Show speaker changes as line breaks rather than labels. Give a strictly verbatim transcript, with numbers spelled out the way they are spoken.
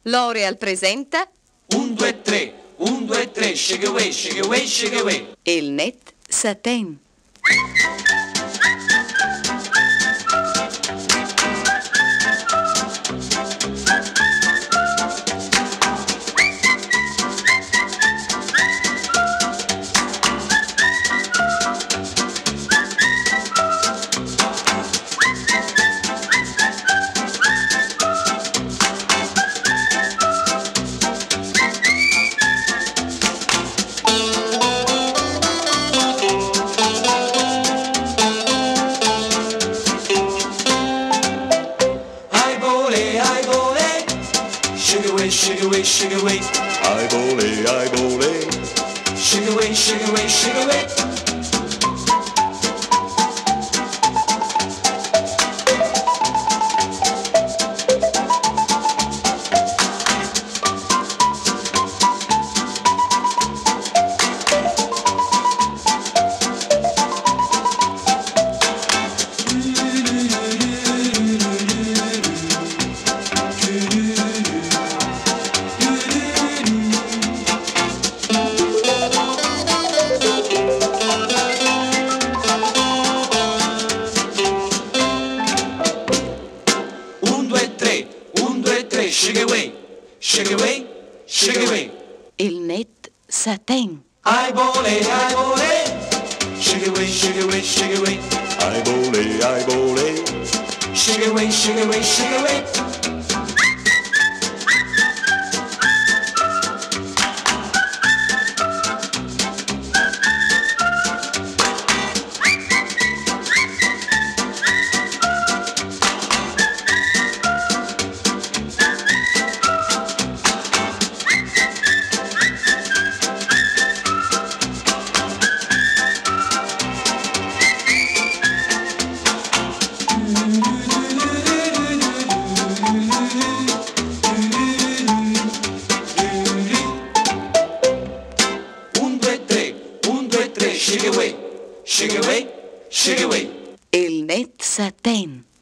L'Oreal presenta
Un, due, tre, un, due, tre, shake away, shake away, shake away.
il Net Satin.
Shake away, shake away, shake away.
Ai bole, ai bole.
Shake away, shake away, shake away. Shake away, shake away, shake away.
Il Net Satin.
Ai bole, ai bole. Shake away, shake away, shake away.
Ai bole, ai bole.
Shake away, shake away, shake away. Shake away, shake away, shake away.
Il Net Satin.